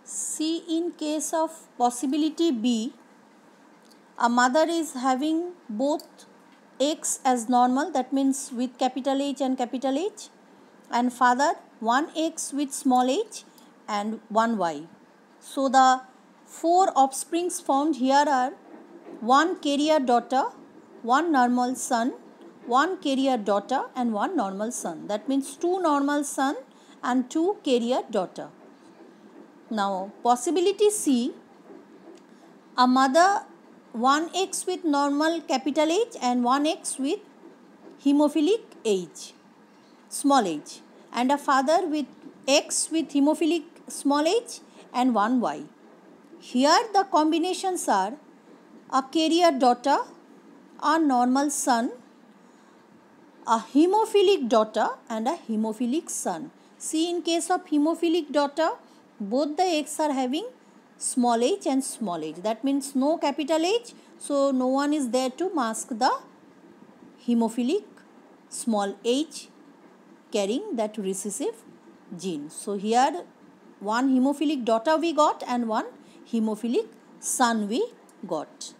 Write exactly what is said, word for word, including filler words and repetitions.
See, in case of possibility B, a mother is having both X as normal, that means with capital H and capital H, and father one X with small h and one Y. So the four offsprings found here are one carrier daughter, one normal son, one carrier daughter and one normal son. That means two normal son and two carrier daughter. Now possibility C, a mother one X with normal capital H and one X with hemophilic H, small h, and a father with X with hemophilic small h and one Y. Here the combinations are a carrier daughter, a normal son, a hemophilic daughter and a hemophilic son. See, in case of hemophilic daughter, both the eggs are having small h and small h. That means no capital H, so no one is there to mask the hemophilic small h carrying that recessive gene. So here one hemophilic daughter we got and one hemophilic son we got.